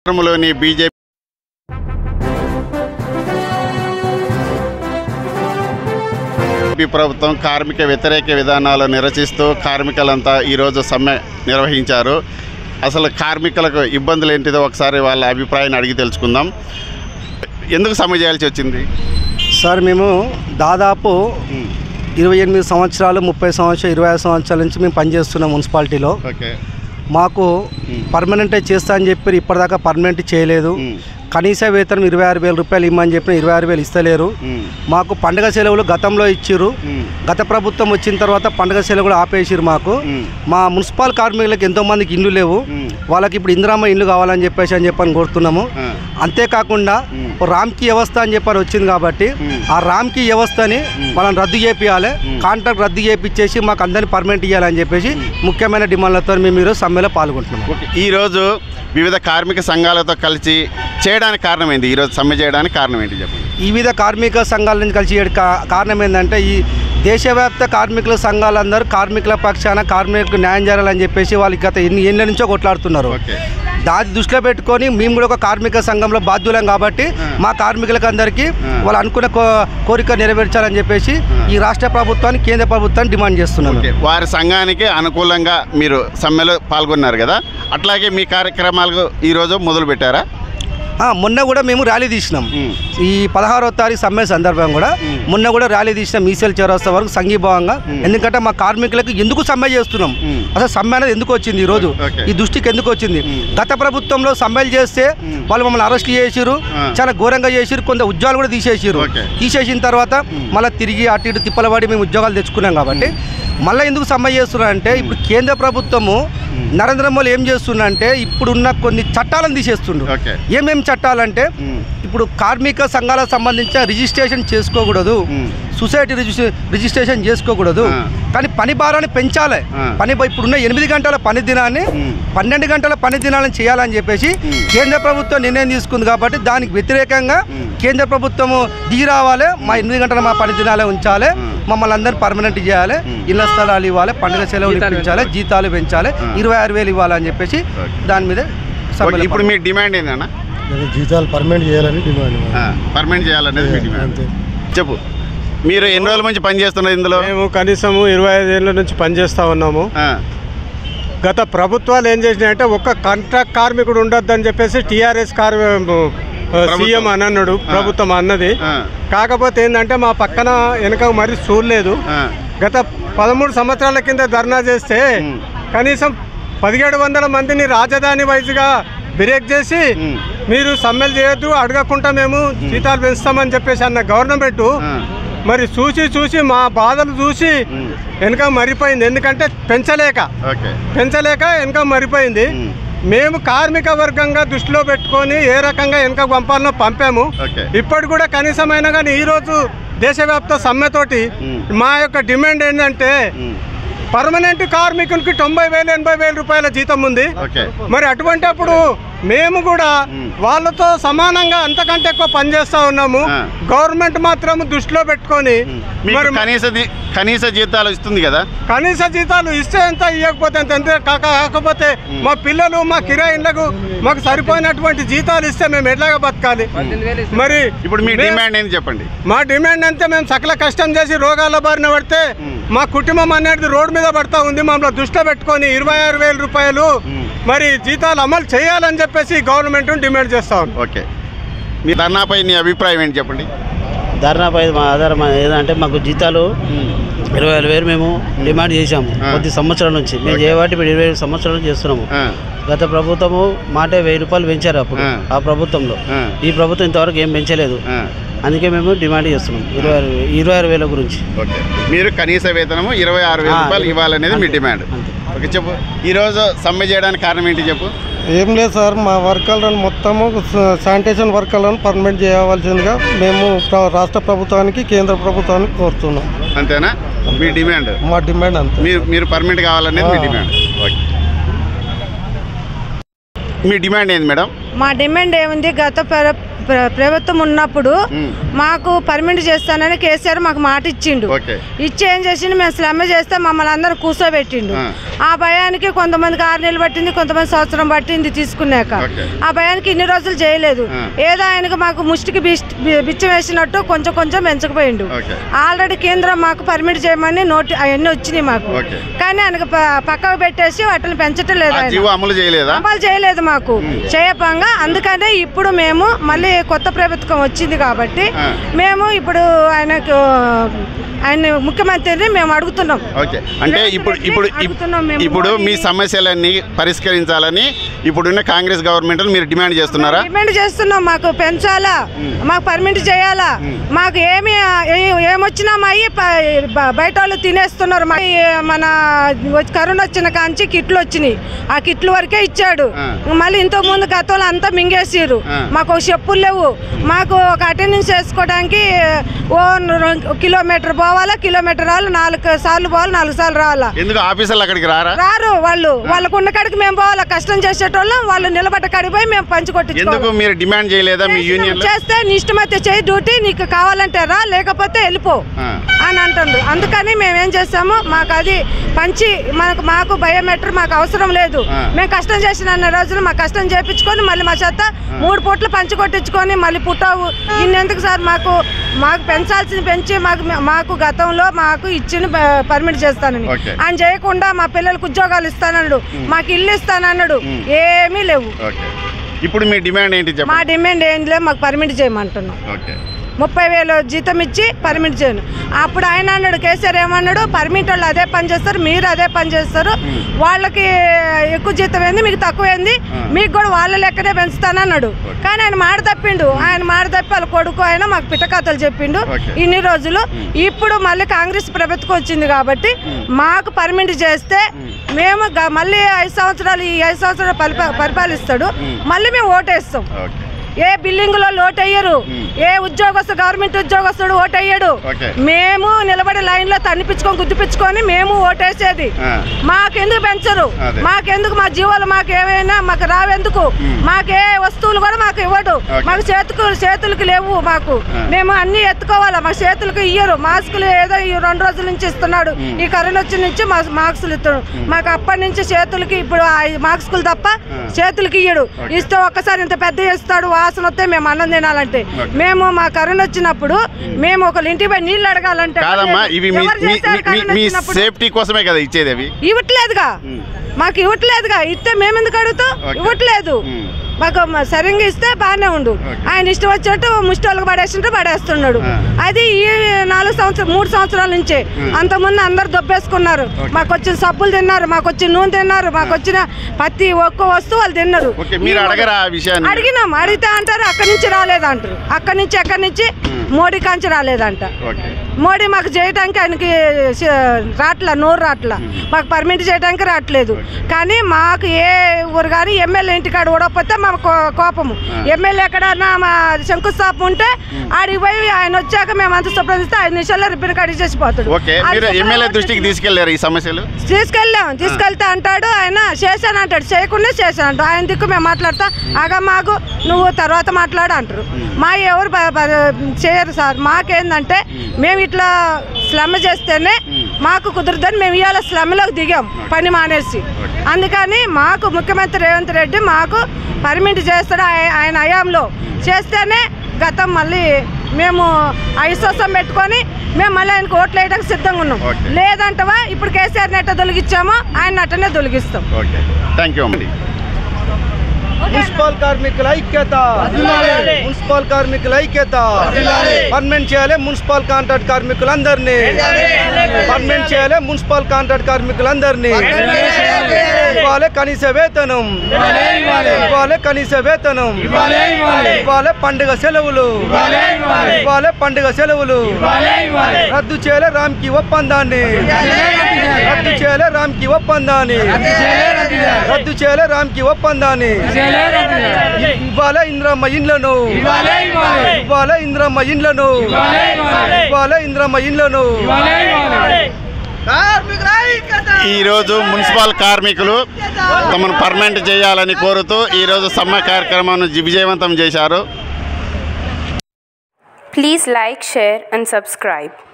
రాష్ట్రంలోని బీజేపీ ప్రభుత్వం కార్మిక వ్యతిరేక విధానాలు నిరసిస్తూ కార్మికులంతా ఈరోజు సమ్మె నిర్వహించారు. అసలు కార్మికులకు ఇబ్బందులు ఏంటిదో ఒకసారి వాళ్ళ అభిప్రాయాన్ని అడిగి తెలుసుకుందాం. ఎందుకు సమ్మె చేయాల్సి వచ్చింది సార్? మేము దాదాపు 28 సంవత్సరాలు 30 సంవత్సరాలు 25 సంవత్సరాల నుంచి మేము పనిచేస్తున్నాం మున్సిపాలిటీలో. మాకు పర్మనెంటే చేస్తా అని చెప్పి ఇప్పటిదాకా పర్మనెంట్ చేయలేదు. కనీస వేతనం 26,000 రూపాయలు ఇమ్మని చెప్పిన 26,000 ఇస్తలేరు. మాకు పండుగ సెలవులు గతంలో ఇచ్చిర్రు. గత ప్రభుత్వం వచ్చిన తర్వాత పండుగ సెలవులు ఆపేసిరు. మాకు మా మున్సిపల్ కార్మికులకు ఎంతోమందికి ఇండ్లు లేవు. వాళ్ళకి ఇప్పుడు ఇందిరమ్మ ఇండ్లు కావాలని చెప్పని కోరుతున్నాము. అంతేకాకుండా రామ్కీ వ్యవస్థ అని చెప్పని వచ్చింది కాబట్టి ఆ రామ్కీ వ్యవస్థని వాళ్ళని రద్దు చేపియాలి. కాంట్రాక్ట్ రద్దు చేపించేసి మాకు అందరినీ పర్మనెంట్ ఇవ్వాలని చెప్పేసి ముఖ్యమైన డిమాండ్లతో మేము ఈరోజు సమ్మెలో పాల్గొంటున్నాము. ఈరోజు వివిధ కార్మిక సంఘాలతో కలిసి చేయడానికి కారణం ఏంటి? ఈరోజు సమ్మె చేయడానికి కారణం ఏంటి చెప్పండి. వివిధ కార్మిక సంఘాల నుంచి కలిసి కారణం ఏంటంటే ఈ దేశవ్యాప్త కార్మికుల సంఘాలందరూ కార్మికుల పక్షాన కార్మికులకు న్యాయం చేయాలని చెప్పేసి వాళ్ళకి గత ఎన్ని ఏళ్ళ నుంచో కొట్లాడుతున్నారు. దాన్ని దృష్టిలో పెట్టుకొని మేము కూడా ఒక కార్మిక సంఘంలో బాధ్యులం కాబట్టి మా కార్మికులకు అందరికీ వాళ్ళు అనుకున్న కోరిక నెరవేర్చాలని చెప్పేసి ఈ రాష్ట్ర ప్రభుత్వాన్ని కేంద్ర ప్రభుత్వాన్ని డిమాండ్ చేస్తున్నారు. వారి సంఘానికి అనుకూలంగా మీరు సమ్మెలో పాల్గొన్నారు కదా, అట్లాగే మీ కార్యక్రమాలకు ఈరోజు మొదలు పెట్టారా? మొన్న కూడా మేము ర్యాలీ తీసినాం. ఈ 16వ తారీఖు సమ్మె సందర్భంగా కూడా మొన్న కూడా ర్యాలీ తీసినాం ఈసెల్ చౌరస్తా వరకు సంఘీభావంగా. ఎందుకంటే మా కార్మికులకు ఎందుకు సమ్మె చేస్తున్నాం, అసలు సమ్మె అనేది ఎందుకు వచ్చింది, ఈరోజు ఈ దృష్టికి ఎందుకు వచ్చింది? గత ప్రభుత్వంలో సమ్మెలు చేస్తే వాళ్ళు మమ్మల్ని అరెస్ట్ చేసిరు, చాలా ఘోరంగా చేసిరు, కొంత ఉద్యోగాలు కూడా తీసేసిరు. తీసేసిన తర్వాత మళ్ళీ తిరిగి అటు ఇటు తిప్పలబడి మేము ఉద్యోగాలు తెచ్చుకున్నాం. కాబట్టి మళ్ళీ ఎందుకు సమ్మె చేస్తున్నారంటే ఇప్పుడు కేంద్ర ప్రభుత్వము నరేంద్ర మోదీ ఏం చేస్తున్నారంటే ఇప్పుడున్న కొన్ని చట్టాలను తీసేస్తుండ్రు. ఏమేమి చట్టాలంటే ఇప్పుడు కార్మిక సంఘాలకు సంబంధించిన రిజిస్ట్రేషన్ చేసుకోకూడదు, సొసైటీ రిజిస్ట్రేషన్ చేసుకోకూడదు, కానీ పని భారాన్ని పెంచాలి. ఇప్పుడున్న 8 గంటల పని దినాన్ని 12 గంటల పని దినాలను చేయాలని చెప్పేసి కేంద్ర ప్రభుత్వం నిర్ణయం తీసుకుంది. కాబట్టి దానికి వ్యతిరేకంగా కేంద్ర ప్రభుత్వము దిగి రావాలి. మా 8 గంటల మా పని దినాలే ఉంచాలి, మమ్మల్ని అందరినీ పర్మనెంట్ చేయాలి, ఇళ్ల స్థలాలు ఇవ్వాలి, పండుగ సెలవులు ఇప్పించాలి, జీతాలు పెంచాలి, 26,000 ఇవ్వాలని చెప్పేసి దాని మీద. ఇప్పుడు మీ డిమాండ్ ఏంటన్నా? జీతాలు పర్మనెంట్ చేయాలని డిమాండ్. పర్మనెంట్ చేయాలనేది మీ డిమాండ్. చెప్పు, మీరు ఎన్ని రోజుల నుంచి పనిచేస్తున్నారు ఇందులో? మేము కనీసము 25 ఏళ్ళ నుంచి పనిచేస్తూ ఉన్నాము. గత ప్రభుత్వాలు ఏం చేసినాయంటే ఒక్క కాంట్రాక్ట్ కార్మికుడు ఉండొద్దని చెప్పేసి టీఆర్ఎస్ సీఎం అన్నాడు, ప్రభుత్వం అన్నది. కాకపోతే ఏంటంటే మా పక్కన వెనక మరి చూడలేదు. గత 13 సంవత్సరాల కింద ధర్నా చేస్తే కనీసం 1700 మందిని రాజధాని వైజ్గా బ్రేక్ చేసి మీరు సమ్మెలు చేయొద్దు, అడగకుండా మేము జీతాలు పెంచుతామని చెప్పేసి అన్న గవర్నమెంట్ మరి చూసి మా బాధలు చూసి వెనక మరిపోయింది. ఎందుకంటే పెంచలేక వెనక మరిపోయింది. మేము కార్మిక వర్గంగా దృష్టిలో పెట్టుకొని ఏ రకంగా వెనక పంపాలనో పంపాము. ఇప్పటి కూడా కనీసమైనా కానీ ఈరోజు దేశవ్యాప్త సమ్మెతోటి మా యొక్క డిమాండ్ ఏంటంటే పర్మనెంట్ కార్మికునికి 90,000 80,000 రూపాయల జీతం ఉంది. మరి అటువంటి అప్పుడు మేము కూడా వాళ్ళతో సమానంగా అంతకంటే ఎక్కువ పనిచేస్తూ ఉన్నాము. గవర్నమెంట్ మాత్రం దృష్టిలో పెట్టుకొని మరి కనీస జీతాలు ఇస్తుంది కదా, కనీస జీతాలు ఇస్తే ఎంత, ఇవ్వకపోతే ఎంత, కాకపోతే మా పిల్లలు మా కిరాయిలకు మాకు సరిపోయినటువంటి జీతాలు ఇస్తే మేము ఎట్లాగా బతకాలి? మరి ఇప్పుడు మీ డిమాండ్ ఏంటి చెప్పండి. మా డిమాండ్ అంతే, మేము సకల కష్టం చేసి రోగాల బారిన పడితే మా కుటుంబం అనేది రోడ్డు మీద పడుతూ ఉంది. మమ్మల్ని దృష్టిలో పెట్టుకొని 26,000 రూపాయలు మరి జీతాలు అమలు చేయాలని చెప్పేసి గవర్నమెంట్ డిమాండ్ చేస్తా ఉంది. ఓకే, మీ ధర్నాపై నీ అభిప్రాయం ఏంటి చెప్పండి. ధర్నాపై మా ఆధారం ఏదంటే మాకు జీతాలు 26,000 మేము డిమాండ్ చేశాము కొద్ది సంవత్సరాల నుంచి. మేము చేయబట్టి ఇప్పుడు 25 సంవత్సరాల నుంచి చేస్తున్నాము. గత ప్రభుత్వము మాటే 1000 రూపాయలు పెంచారు అప్పుడు ఆ ప్రభుత్వంలో. ఈ ప్రభుత్వం ఇంతవరకు ఏం పెంచలేదు. అందుకే మేము డిమాండ్ చేస్తున్నాం 26,000 గురించి. మీరు కనీస వేతనము 26,000 రూపాయలు ఇవ్వాలనేది మీ డిమాండ్. ఓకే, చెప్పు, ఈరోజు సమ్మె చేయడానికి కారణం ఏంటి చెప్పు. ఏం లేదు సార్, మా వర్కర్లను మొత్తము శానిటేషన్ వర్కర్లను పర్మనెంట్ చేయవలసిందిగా మేము రాష్ట్ర ప్రభుత్వానికి కేంద్ర ప్రభుత్వానికి కోరుతున్నాం. అంతేనా మీ డిమాండ్? మా డిమాండ్ అంతే, మీరు పర్మనెంట్ కావాలనేది మీ డిమాండ్. ఓకే, మీ డిమాండ్ ఏంది మేడం? మా డిమాండ్ ఏముంది, గత ప్రభుత్వం ఉన్నప్పుడు మాకు పర్మిట్ చేస్తానని కేసీఆర్ మాకు మాట ఇచ్చిండు. ఇచ్చి ఏం చేసిండు, మేము స్లమ్ చేస్తే మమ్మల్ని అందరూ కూర్చోబెట్టిండు. ఆ భయానికి కొంతమందికి 6 నెలలు పట్టింది, కొంతమంది సంవత్సరం పట్టింది తీసుకున్నాక. ఆ భయానికి ఇన్ని రోజులు చేయలేదు. ఏదో ఆయనకు మాకు ముష్టికి బిచ్చం వేసినట్టు కొంచెం కొంచెం పెంచకపోయిండు. ఆల్రెడీ కేంద్రం మాకు పర్మిట్ చేయమని అవన్నీ వచ్చినాయి మాకు, కానీ ఆయనకు పక్కకు పెట్టేసి వాటిని పెంచటం లేదు, అమలు చేయలేదు మాకు చేయపంగా. అందుకనే ఇప్పుడు మేము మళ్ళీ కొత్త ప్రభుత్వం వచ్చింది కాబట్టి మేము ఇప్పుడు ఆయన ముఖ్యమంత్రిని మేము అడుగుతున్నాం. అంటే ఇప్పుడు మీ సమస్యలన్నీ పరిష్కరించాలని ఇప్పుడున్న కాంగ్రెస్ గవర్నమెంట్ మీరు డిమాండ్ చేస్తున్నారా? డిమాండ్ చేస్తున్నాం. మాకు పెంచాలా, మాకు పర్మిట్ చేయాలా, మాకు ఏమొచ్చినా బయట వాళ్ళు తినేస్తున్నారు. మన కరోనా వచ్చిన కాంచి కిట్లు వచ్చినాయి, ఆ కిట్లు వరకే ఇచ్చాడు. మళ్ళీ ఇంతకుముందు గతంలో అంతా మింగేసారు. మాకు చెప్పులు లేవు, మాకు ఒక అటెండెన్స్ చేసుకోవడానికి కిలోమీటర్ పోవాలా, కిలోమీటర్ రావాలి, 4 సార్లు పోవాలి, 4 సార్లు రావాలా. ఎందుకు ఆఫీసర్లు అక్కడికి రారు? వాళ్ళకు ఉన్న కాడికి మేము పోవాలా, కష్టం చేసేటోళ్ళం. వాళ్ళు నిలబడ్డ కాడికి పోయి మేము ఎందుకు మీరు డిమాండ్ చేయలేదా? మీ యూనియన్ చేస్తే నీ ఇష్టమైతే చేయి, డ్యూటీ నీకు కావాలంటే రా, లేకపోతే వెళ్ళిపో అని అంటుండ్రు. అందుకని మేమేం చేస్తాము, మాకు అది పంచి మాకు బయోమెట్రిక్ మాకు అవసరం లేదు. మేము కష్టం చేసిన అన్ని రోజులు మా కష్టం చేయించుకొని మళ్ళీ మా చేత 3 పూట్లు పంచి కొట్టించుకొని మళ్ళీ పుట్టావు ఇన్నెందుకు సార్? మాకు పెంచాల్సింది పెంచి మాకు గతంలో మాకు ఇచ్చిన పర్మిట్ చేస్తానని ఆయన చేయకుండా మా పిల్లలకు ఉద్యోగాలు ఇస్తానన్నాడు, మాకు ఇల్లు ఇస్తానన్నాడు, ఏమీ లేవు. ఇప్పుడు మీ డిమాండ్ ఏంటి? మా డిమాండ్ ఏం లేదు, మాకు పర్మిట్ చేయమంటున్నాం. 30,000 జీతం ఇచ్చి పర్మిట్ చేయను. అప్పుడు ఆయన అన్నాడు, కేసీఆర్ ఏమన్నాడు, పర్మిట్ వాళ్ళు అదే పని చేస్తారు, మీరు అదే పని చేస్తారు, వాళ్ళకి ఎక్కువ జీతం ఏంది, మీకు తక్కువ ఏంది, మీకు కూడా వాళ్ళ లెక్కనే పెంచుతానన్నాడు. కానీ ఆయన మాట తప్పిండు. ఆయన మాట తప్పి వాళ్ళ కొడుకు ఆయన మాకు పిట్టకథలు చెప్పిండు ఇన్ని రోజులు. ఇప్పుడు మళ్ళీ కాంగ్రెస్ ప్రభుత్వం వచ్చింది కాబట్టి మాకు పర్మిట్ చేస్తే మేము మళ్ళీ 5 సంవత్సరాలు ఈ 5 సంవత్సరాలు పరిపాలిస్తాడు, మళ్ళీ మేము ఓటేస్తాం. ఏ బిల్డింగ్ లో లోటు అయ్యారు, ఏ ఉద్యోగస్తుడు గవర్నమెంట్ ఉద్యోగస్తుడు ఓటు అయ్యాడు. మేము నిలబడి లైన్ లో తన్నిపించుకొని గుద్దిపించుకొని మేము ఓటేసేది. మాకెందుకు పెంచరు, మాకెందుకు మా జీవాలు మాకు ఏమైనా మాకు రావెందుకు, మాకే వస్తువులు కూడా మాకు ఇవ్వడు, మాకు చేతులకు లేవు. మాకు మేము అన్ని ఎత్తుకోవాలా, మాకు చేతులకు ఇయ్యరు. మాస్కులు ఏదో ఈ 2 రోజుల నుంచి ఇస్తున్నాడు, ఈ కరోనా వచ్చి నుంచి మాస్కులు ఇస్తాడు. మాకు అప్పటి నుంచి చేతులకి ఇప్పుడు మాస్కులు తప్ప చేతులకి ఇయ్యడు. ఇస్తే ఒక్కసారి ఇంత పెద్ద ఇస్తాడు, వాసన వస్తే మేము అన్నం తినాలంటే. మేము మా కరోనా వచ్చినప్పుడు మేము ఒకళ్ళ ఇంటికి పోయి నీళ్ళు అడగాలంటే సేఫ్టీ కోసమే కదా ఇచ్చేది, అవి ఇవ్వట్లేదుగా, మాకు ఇవ్వట్లేదుగా. ఇస్తే మేమెందుకు అడుగుతాం, ఇవ్వట్లేదు. మాకు సరిగ్గా ఇస్తే బాగానే ఉండు. ఆయన ఇష్టం వచ్చినట్టు ముష్టి పడేస్తున్నాడు. అది ఈ 3 సంవత్సరాల నుంచే. అంతకుముందు అందరు దొబ్బేసుకున్నారు. మాకు వచ్చిన సబ్బులు తిన్నారు, మాకు వచ్చిన నూనె తిన్నారు, మాకు వచ్చిన ప్రతి ఒక్క వస్తువు వాళ్ళు తిన్నారు. అడిగినాం, అడిగితే అంటారు అక్కడి నుంచి రాలేదంటారు. ఎక్కడి నుంచి మోడీ కాంచి రాలేదంట. మోడీ మాకు చేయడానికి ఆయనకి నోరు రాట్లా, మాకు పర్మిట్ చేయడానికి రావట్లేదు. కానీ మాకు ఏ ఊరు కానీ ఎమ్మెల్యే ఇంటికాడ ఓడకపోతే మా కోపము. ఎమ్మెల్యే ఎక్కడన్నా మా శంకుస్థాపన ఉంటే ఆడికి పోయి ఆయన వచ్చాక మేము అంత శుభ్రదిస్తే 5 నిమిషాల్లో రిబ్బన్ కట్ చేసిపోతాడు. తీసుకెళ్తే అంటాడు ఆయన చేశానంటాడు, చేయకుండా చేశానంట. ఆయన దిక్కు మేము మాట్లాడతాం, ఆగమ్మాగు నువ్వు తర్వాత మాట్లాడు అంటారు. మా ఎవరు చేయరు సార్. మాకేందంటే మేము ఇట్లా స్లమ్ చేస్తేనే మాకు కుదరదని మేము ఇవాళ స్లమ్లోకి దిగాం పని మానేసి. అందుకని మాకు ముఖ్యమంత్రి రేవంత్ రెడ్డి మాకు పర్మిట్ చేస్తాడు. ఆయన హయాంలో చేస్తేనే గతం మళ్ళీ మేము అవిశ్వాసం పెట్టుకొని మేము మళ్ళీ ఆయనకు ఓట్లు వేయడానికి సిద్ధంగా ఉన్నాం. లేదంటవా ఇప్పుడు కేసీఆర్ని ఎట్ట తొలగించామో ఆయన అట్టనే తొలగిస్తాం. Thank you. మున్సిపల్ కార్మికుల ఐక్యత, మున్సిపల్ కార్మికుల ఐక్యత. పర్మనెంట్ చేయాలి మున్సిపల్ కాంట్రాక్ట్ కార్మికులందరినీ, పర్మనెంట్ చేయాలి మున్సిపల్ కాంట్రాక్ట్ కార్మికులందరినీ. ఇవ్వాలి కనీస వేతనం, ఇవ్వాలి కనీస వేతనం, ఇవ్వాలి పండుగ సెలవులు, ఇవ్వాలి పండుగ సెలవులు. రద్దు చేయాలి రామ్కి ఒప్పందాన్ని, రద్దు చేయాలి రామ్కి ఒప్పందాన్ని, రద్దు చేయాలి రామ్కి ఒప్పందాన్ని. ఇవ్వాలి ఇంద్రమ్మ ఇండ్లను, ఇవ్వాలి ఇంద్రమ్మ ఇండ్లను, ఇవ్వాలి ఇంద్రమ్మ ఇండ్లను. ఈరోజు మున్సిపల్ కార్మికులు తమను పర్మనెంట్ చేయాలని కోరుతూ ఈరోజు సమ్మె కార్యక్రమాన్ని విజయవంతం చేశారు. Please like, share and subscribe.